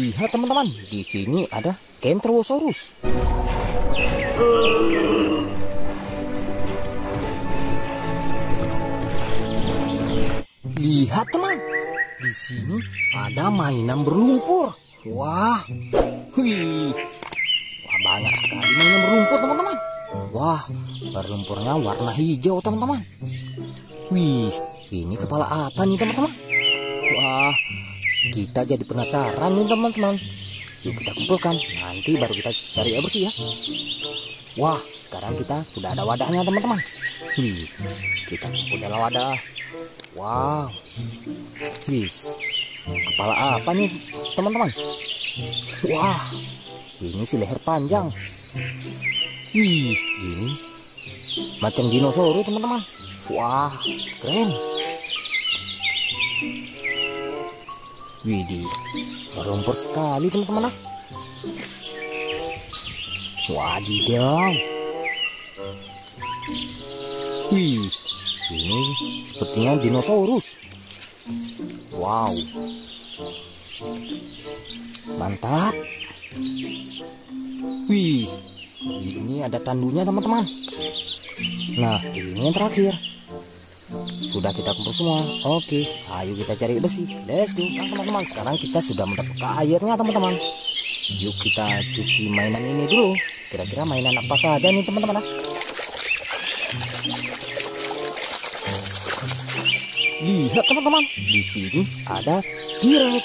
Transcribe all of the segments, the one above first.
Lihat teman-teman, di sini ada Kentrosaurus. Lihat teman, di sini ada mainan berlumpur. Wah, wih, wah banyak sekali mainan berlumpur teman-teman. Wah, berlumpurnya warna hijau teman-teman. Wih, ini kepala apa nih teman-teman? Wah, kita jadi penasaran nih teman-teman. Yuk kita kumpulkan, nanti baru kita cari air bersih ya. Wah, sekarang kita sudah ada wadahnya teman-teman. Wih, kita kumpul dalam wadah. Wow, wih, kepala apa nih teman-teman? Wah, ini si leher panjang. Wih, ini macam dinosaurus teman-teman. Wah, keren. Widih, berlumpur sekali teman-teman. Wadidaw. Wih, ini sepertinya dinosaurus. Wow, mantap. Wih, ini ada tandunya teman-teman. Nah, ini yang terakhir. Sudah kita kumpul semua. Oke, ayo kita cari besi. Let's go. Nah, teman-teman, sekarang kita sudah mendapatkan airnya teman-teman. Yuk kita cuci mainan ini dulu. Kira-kira mainan apa saja nih teman-teman? Lihat teman-teman, di sini ada T-Rex.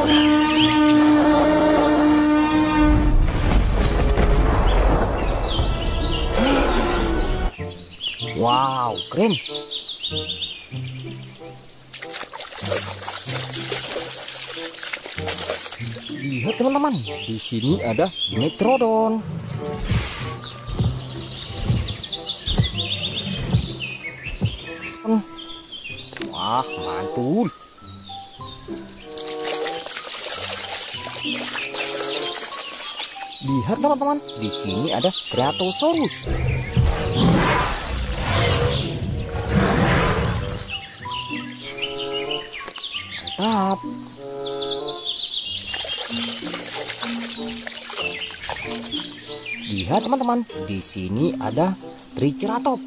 Wow, keren. Lihat teman-teman, di sini ada Megalodon. Wah, mantul. Lihat teman-teman, di sini ada Kratosaurus. Mantap. Lihat teman-teman, di sini ada Triceratops.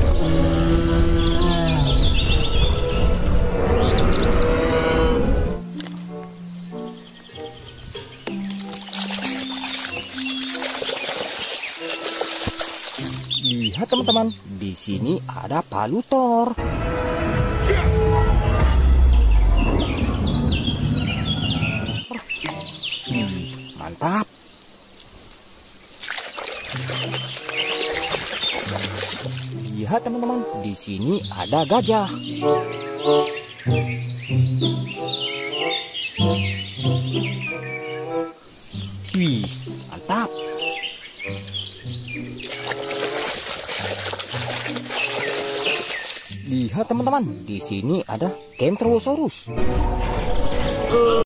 Lihat teman-teman, di sini ada Palutor. Mantap. Lihat teman-teman, di sini ada gajah. Wih, mantap. Lihat teman-teman, di sini ada Kentrosaurus.